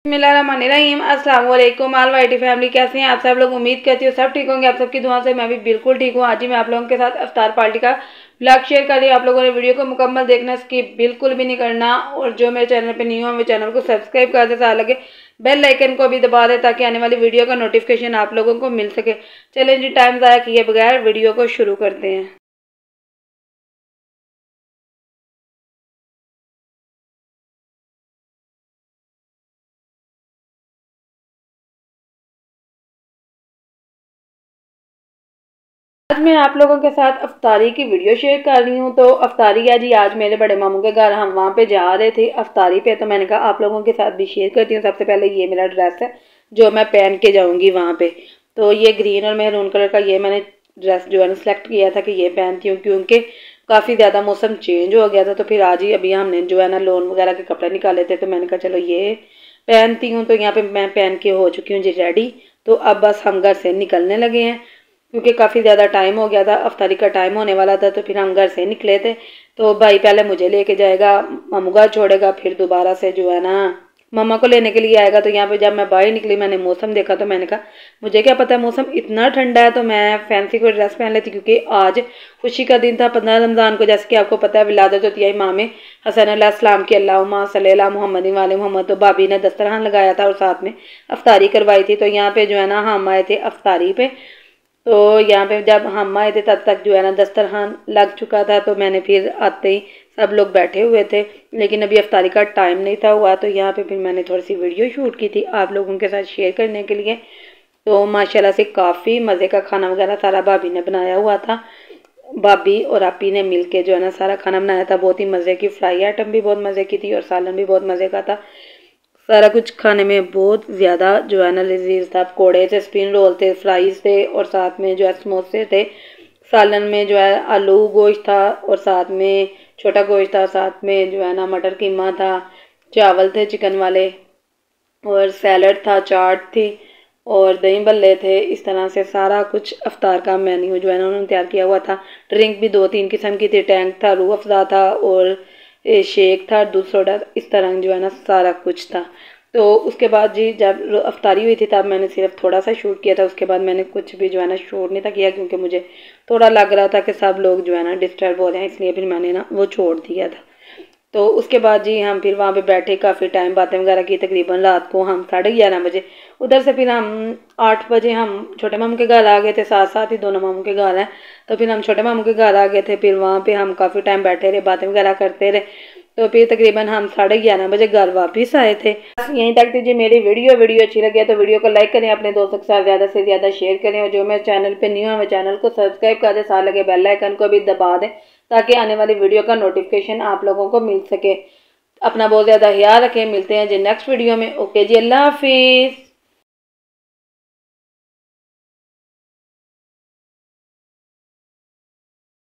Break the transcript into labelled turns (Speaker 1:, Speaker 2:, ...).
Speaker 1: बिस्मिल्लाहिर्रहमानिर्रहीम। अस्सलाम वालेकुम ऑल वाइटी फैमिली, कैसे हैं आप सब लोग। उम्मीद करती हूँ सब ठीक होंगे। आप सबकी दुआ से मैं भी बिल्कुल ठीक हूँ। आज ही मैं आप लोगों के साथ अफ्तार पार्टी का ब्लॉग शेयर कर रही हूँ। आप लोगों ने वीडियो को मुकम्मल देखना, स्किप बिल्कुल भी नहीं करना। और जो मेरे चैनल पे न्यू है मेरे चैनल को सब्सक्राइब कर दे, साथ लगे बेल आइकन को भी दबा दे ताकि आने वाली वीडियो का नोटिफिकेशन आप लोगों को मिल सके। चलें जी, टाइम ज़ाया किए बगैर वीडियो को शुरू करते हैं। आज मैं आप लोगों के साथ अफ्तारी की वीडियो शेयर कर रही हूँ। तो अफ्तारी है जी आज मेरे बड़े मामू के घर, हम वहाँ पे जा रहे थे अफ्तारी पे। तो मैंने कहा आप लोगों के साथ भी शेयर करती हूँ। सबसे पहले ये मेरा ड्रेस है जो मैं पहन के जाऊँगी वहाँ पे। तो ये ग्रीन और मेहरून कलर का ये मैंने ड्रेस जो है ना सेलेक्ट किया था कि ये पहनती हूँ, क्योंकि काफ़ी ज़्यादा मौसम चेंज हो गया था। तो फिर आज ही अभी हमने जो है ना लोन वगैरह के कपड़े निकाले थे, तो मैंने कहा चलो ये पहनती हूँ। तो यहाँ पे मैं पहन के हो चुकी हूँ जी रेडी। तो अब बस हम घर से निकलने लगे हैं, क्योंकि काफ़ी ज़्यादा टाइम हो गया था, अफ्तारी का टाइम होने वाला था। तो फिर हम घर से निकले थे। तो भाई पहले मुझे लेके जाएगा, मामू घर छोड़ेगा, फिर दोबारा से जो है ना मम्मा को लेने के लिए आएगा। तो यहाँ पे जब मैं बाहर निकली मैंने मौसम देखा, तो मैंने कहा मुझे क्या पता है मौसम इतना ठंडा है, तो मैं फैंसी कोई ड्रेस पहन लेती, क्योंकि आज खुशी का दिन था 15 रमज़ान को। जैसे कि आपको पता है विलादत होती है इमाम हसन अलैहिस्सलाम की, अल्लाहुम्मा सल्ली अला मुहम्मद वाले मोहम्मद। तो भाभी ने दस्तरखान लगाया था और साथ में अफ्तारी करवाई थी। तो यहाँ पे जो है ना हम आए थे अफ्तारी पे। तो यहाँ पे जब हम आए थे तब तक जो है ना दस्तरखान लग चुका था। तो मैंने फिर आते ही सब लोग बैठे हुए थे, लेकिन अभी अफ्तारी का टाइम नहीं था हुआ। तो यहाँ पे फिर मैंने थोड़ी सी वीडियो शूट की थी आप लोगों के साथ शेयर करने के लिए। तो माशाल्लाह से काफ़ी मज़े का खाना वगैरह सारा भाभी ने बनाया हुआ था। भाभी और आपी ने मिल के जो है ना सारा खाना बनाया था। बहुत ही मज़े की फ्राई आइटम भी बहुत मज़े की थी और सालन भी बहुत मज़े का था। सारा कुछ खाने में बहुत ज़्यादा जो है ना लजीज था। पकौड़े थे, स्प्रिंग रोल थे, फ्राइज़ थे और साथ में जो है समोसे थे। सालन में जो है आलू गोश्त था और साथ में छोटा गोश्त था, साथ में जो है ना मटर कीमा था, चावल थे चिकन वाले और सैलड था, चाट थी और दही भल्ले थे। इस तरह से सारा कुछ अफ्तार का मेन्यू जो है ना उन्होंने तैयार किया हुआ था। ड्रिंक भी 2-3 किस्म की थी, टैंक था, रूह अफ़ज़ा था और शेक था, दूध सोडा, इस तरह जो है ना सारा कुछ था। तो उसके बाद जी जब अफ्तारी हुई थी तब मैंने सिर्फ थोड़ा सा शूट किया था। उसके बाद मैंने कुछ भी जो है ना शूट नहीं था किया, क्योंकि मुझे थोड़ा लग रहा था कि सब लोग जो है ना डिस्टर्ब हो जाएं, इसलिए फिर मैंने ना वो छोड़ दिया था। तो उसके बाद जी हम फिर वहाँ पे बैठे काफ़ी टाइम बातें वगैरह की। तकरीबन रात को हम 11:30 बजे उधर से फिर हम 8 बजे हम छोटे मामू के घर आ गए थे। साथ साथ ही दोनों मामू के घर हैं, तो फिर हम छोटे मामू के घर आ गए थे। फिर वहाँ पे हम काफ़ी टाइम बैठे रहे, बातें वगैरह करते रहे। तो फिर तकरीबन हम 11:30 बजे घर वापस आए थे। बस यहीं तक थी जी मेरी वीडियो अच्छी लगी तो वीडियो को लाइक करें, अपने दोस्तों के साथ ज़्यादा से ज़्यादा शेयर करें और जो मेरे चैनल पे न्यू है मेरे चैनल को सब्सक्राइब कर दें, साथ लगे बेल आइकन को भी दबा दें ताकि आने वाली वीडियो का नोटिफिकेशन आप लोगों को मिल सके। अपना बहुत ज़्यादा ख्याल रखें, मिलते हैं जी नेक्स्ट वीडियो में। ओके जी, अल्लाह हाफिज़।